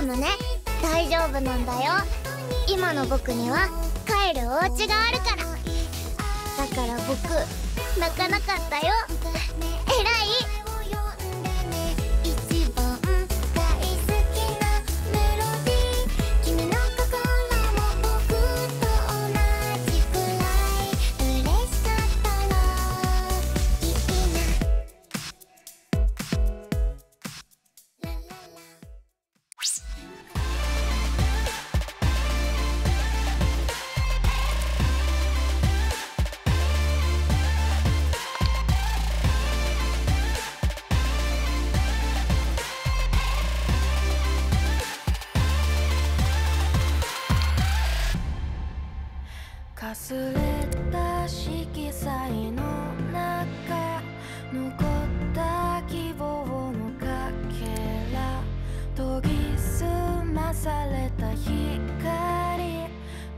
のね。大丈夫なんだよ。今の僕には帰るお家があるから。だから僕泣かなかったよ。偉い。 かすれ